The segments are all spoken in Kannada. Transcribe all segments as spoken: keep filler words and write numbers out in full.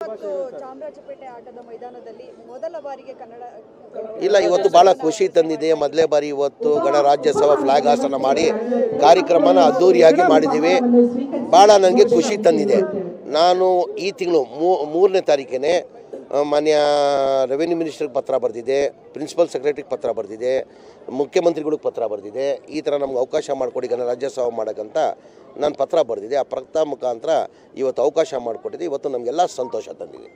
ಇವತ್ತು ಚಾಮರಾಜಪೇಟೆ ಆಟದ ಮೈದಾನದಲ್ಲಿ ಮೊದಲ ಬಾರಿಗೆ ಕನ್ನಡ ಇಲ್ಲ ಇವತ್ತು ಭಾಳ ಖುಷಿ ತಂದಿದೆ. ಮೊದಲೇ ಬಾರಿ ಇವತ್ತು ಗಣರಾಜ್ಯೋತ್ಸವ ಫ್ಲಾಗ್ ಹಾಸನ ಮಾಡಿ ಕಾರ್ಯಕ್ರಮನ ಅದ್ದೂರಿಯಾಗಿ ಮಾಡಿದ್ದೀವಿ. ಭಾಳ ನನಗೆ ಖುಷಿ ತಂದಿದೆ. ನಾನು ಈ ತಿಂಗಳು ಮೂರನೇ ತಾರೀಕಿನೇ ಮಾನ್ಯ ರೆವಿನ್ಯೂ ಮಿನಿಸ್ಟ್ರಿಗೆ ಪತ್ರ ಬರೆದಿದೆ, ಪ್ರಿನ್ಸಿಪಲ್ ಸೆಕ್ರೆಟರಿಗೆ ಪತ್ರ ಬರೆದಿದೆ, ಮುಖ್ಯಮಂತ್ರಿಗಳಿಗೆ ಪತ್ರ ಬರೆದಿದೆ. ಈ ಥರ ನಮ್ಗೆ ಅವಕಾಶ ಮಾಡಿಕೊಡಿ ಗಣರಾಜ್ಯೋತ್ಸವ ಮಾಡೋಕ್ಕಂತ ನಾನು ಪತ್ರ ಬರೆದಿದೆ. ಆ ಪತ್ರ ಮುಖಾಂತರ ಇವತ್ತು ಅವಕಾಶ ಮಾಡಿಕೊಟ್ಟಿದೆ. ಇವತ್ತು ನಮಗೆಲ್ಲ ಸಂತೋಷ ತಂದಿದೆ.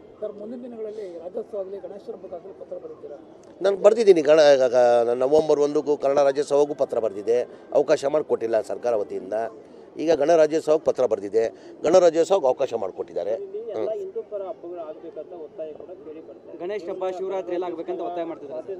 ನಾನು ಬರೆದಿದ್ದೀನಿ. ಗಣ ನವಂಬರ್ ಒಂದಕ್ಕೂ ಕನ್ನಡ ರಾಜ್ಯೋತ್ಸವಕ್ಕೂ ಪತ್ರ ಬರೆದಿದೆ. ಅವಕಾಶ ಮಾಡಿಕೊಟ್ಟಿಲ್ಲ ಸರ್ಕಾರ ವತಿಯಿಂದ. ಈಗ ಗಣರಾಜ್ಯೋತ್ಸವಕ್ಕೆ ಪತ್ರ ಬರೆದಿದೆ. ಗಣರಾಜ್ಯೋತ್ಸವಕ್ಕೆ ಅವಕಾಶ ಮಾಡಿಕೊಟ್ಟಿದ್ದಾರೆ. ಗಣೇಶ ಹಬ್ಬ ಶಿವರಾತ್ರಿ ಎಲ್ಲ ಆಗಬೇಕಂತ ಒತ್ತಾಯ ಮಾಡ್ತಿದ್ದಾರೆ.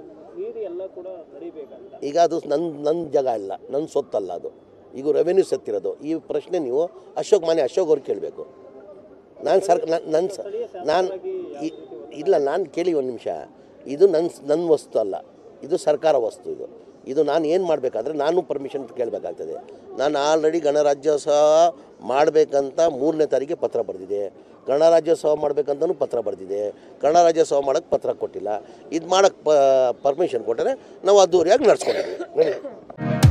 ಈಗ ಅದು ನನ್ನ ನನ್ನ ಜಾಗ ಇಲ್ಲ, ನನ್ನ ಸೊತ್ತಲ್ಲ ಅದು. ಈಗ ರೆವೆನ್ಯೂ ಸತ್ತಿರೋದು. ಈ ಪ್ರಶ್ನೆ ನೀವು ಅಶೋಕ್ ಮಾನ್ಯ ಅಶೋಕ್ ಅವ್ರಿಗೆ ಕೇಳಬೇಕು. ನಾನು ಸರ್ ನನ್ನ ನಾನು ಇಲ್ಲ ನಾನು ಕೇಳಿ ಒಂದು ನಿಮಿಷ. ಇದು ನನ್ನ ನನ್ನ ವಸ್ತು ಅಲ್ಲ, ಇದು ಸರ್ಕಾರ ವಸ್ತು. ಇದು ಇದು ನಾನು ಏನು ಮಾಡಬೇಕಾದ್ರೆ ನಾನು ಪರ್ಮಿಷನ್ ಕೇಳಬೇಕಾಗ್ತದೆ. ನಾನು ಆಲ್ರೆಡಿ ಗಣರಾಜ್ಯೋತ್ಸವ ಮಾಡಬೇಕಂತ ಮೂರನೇ ತಾರೀಕಿಗೆ ಪತ್ರ ಬರೆದಿದೆ. ಗಣರಾಜ್ಯೋತ್ಸವ ಮಾಡಬೇಕಂತಲೂ ಪತ್ರ ಬರೆದಿದೆ. ಗಣರಾಜ್ಯೋತ್ಸವ ಮಾಡೋಕ್ಕೆ ಪತ್ರ ಕೊಟ್ಟಿಲ್ಲ. ಇದು ಮಾಡೋಕ್ಕೆ ಪರ್ಮಿಷನ್ ಕೊಟ್ಟರೆ ನಾವು ಅದ್ದೂರಿಯಾಗಿ ನಡೆಸ್ಕೊಂಡಿದ್ದೀವಿ.